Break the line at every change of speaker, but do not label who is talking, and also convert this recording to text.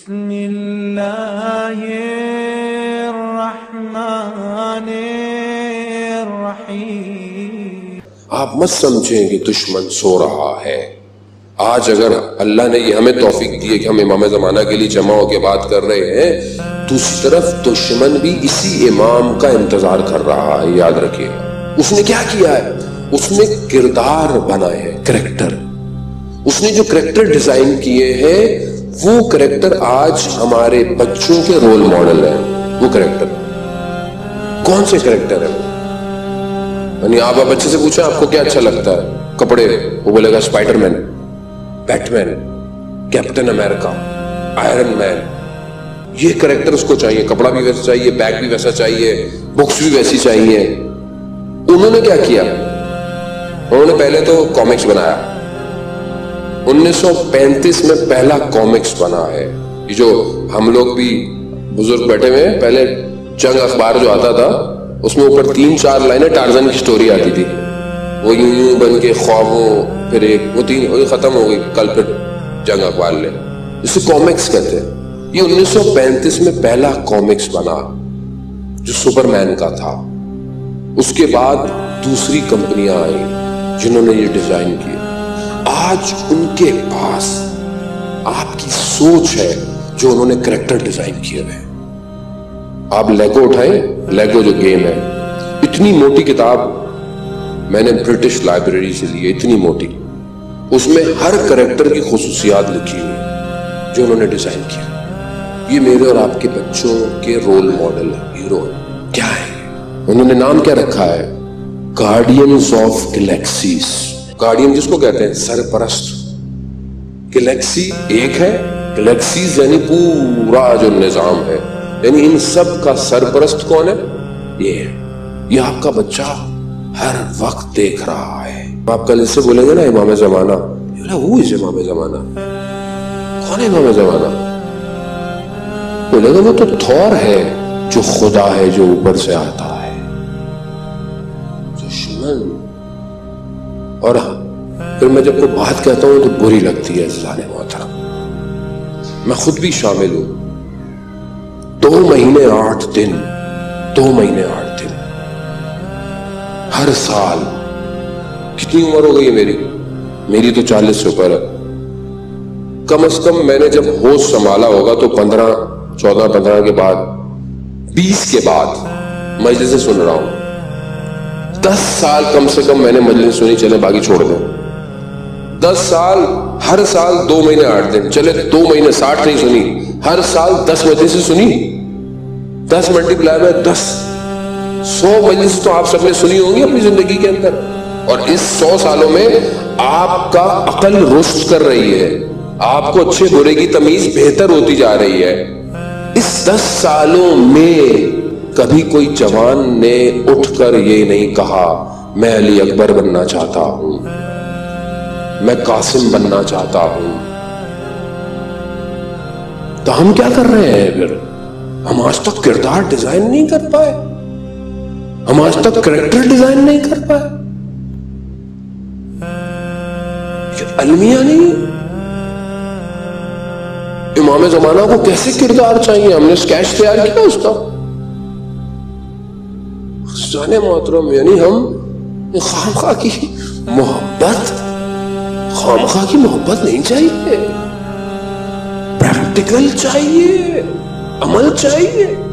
بسم اللہ الرحمن الرحیم۔
آپ مت سمجھیں کہ دشمن سو رہا ہے۔ آج اگر اللہ نے یہ ہمیں توفیق دی ہے کہ ہم امام زمانہ کے لیے جمع ہو کے بات کر رہے ہیں، دوسری طرف دشمن بھی اسی امام کا انتظار کر رہا ہے۔ یاد رکھیے اس نے کیا کیا ہے، اس نے کردار بنائے ہیں، کریکٹر۔ اس نے جو کریکٹر ڈیزائن کیے ہیں وہ کریکٹر آج ہمارے بچوں کے رول ماڈل ہیں۔ وہ کریکٹر کون سے کریکٹر ہیں؟ یعنی آپ بچے سے پوچھیں آپ کو کیا اچھا لگتا ہے کپڑے، وہ بولے گا spider man, bat man, captain America, iron man. یہ کریکٹر اس کو چاہیے، کپڑا بھی ویسا چاہیے، بیگ بھی ویسا چاہیے، بکس بھی ویسی چاہیے۔ انہوں نے کیا کیا؟ انہوں نے پہلے تو کامکس بنایا۔ 1935 میں پہلا کامکس بنا ہے۔ یہ جو ہم لوگ بھی بزرگ بیٹھے ہوئے ہیں، پہلے جنگ اخبار جو آتا تھا اس میں اوپر 3-4 لائنیں ٹارزن کی سٹوری آتی تھی، وہ یوں یوں بن کے خوابوں، پھر ایک وہ ختم ہو گئی، کل پھر جنگ اخبار لے، اسے کامکس کہتے ہیں۔ یہ 1935 میں پہلا کامکس بنا جو سپر مین کا تھا۔ اس کے بعد دوسری کمپنیاں آئیں جنہوں نے یہ ڈیزائن کیے۔ آج ان کے پاس آپ کی سوچ ہے جو انہوں نے کریکٹر ڈیزائن کیے ہوئے۔ آپ لیگو اٹھائیں، لیگو جو گیم ہے، اتنی موٹی کتاب میں نے برٹش لائبریری سے لی ہے، اتنی موٹی، اس میں ہر کریکٹر کی خصوصیات لکھی ہوئی جو انہوں نے ڈیزائن کیا۔ یہ میرے اور آپ کے بچوں کے رول ماڈل ہیرو کیا ہے؟ انہوں نے نام کیا رکھا ہے؟ Guardians of galaxies. گارڈین جس کو کہتے ہیں سرپرست۔ گلیکسی ایک ہے، گلیکسیز یعنی پورا جو نظام ہے، یعنی ان سب کا سرپرست کون ہے؟ یہ ہے۔ یہ آپ کا بچہ ہر وقت دیکھ رہا ہے۔ آپ کل اس سے بولیں گے نا امام زمانہ، وہ اس امام زمانہ کون ہے؟ امام زمانہ بولے گا وہ تو تھور ہے جو خدا ہے، جو اوپر سے آتا ہے۔ دشمن۔ اور پھر میں جب کوئی بات کہتا ہوں تو بری لگتی ہے عزیزان محترم، میں خود بھی شامل ہوں۔ 2 مہینے 8 دن، 2 مہینے 8 دن، ہر سال۔ کتنی عمر ہو گئی ہے میری تو 40 سے اوپر ہے۔ کم از کم میں نے جب ہوش سنبھالا ہوگا تو 14-15 کے بعد، 20 کے بعد مجلس سن رہا ہوں۔ 10 سال کم سے کم میں نے مجلس سنی، چلے باقی چھوڑ دیں۔ 10 سال، ہر سال 2 مہینے 8 دن، چلے 2 مہینے 60 نہیں سنی، ہر سال 10 مجلس سنی۔ 10 ملٹیپلائی بائی 10، 100 مجلس تو آپ سب نے سنی ہوں گی اپنی زندگی کے اندر۔ اور اس 100 سالوں میں آپ کا عقل رشد کر رہی ہے، آپ کو اچھے برے کی تمیز بہتر ہوتی جا رہی ہے۔ اس 10 سالوں میں کبھی کوئی جوان نے اٹھ کر یہ نہیں کہا میں علی اکبر بننا چاہتا ہوں، میں قاسم بننا چاہتا ہوں۔ تو ہم کیا کر رہے ہیں پھر؟ ہم آج تک کردار ڈیزائن نہیں کر پائے، ہم آج تک کریکٹر ڈیزائن نہیں کر پائے۔ یہ المیہ نہیں، امام زمانہ کو کیسے کردار چاہیے، ہم نے اسکیچ تیار کیا اس کا۔ جانے محترم، یعنی ہم خامخواہ کی محبت نہیں چاہیے، پریکٹیکل چاہیے، عمل چاہیے۔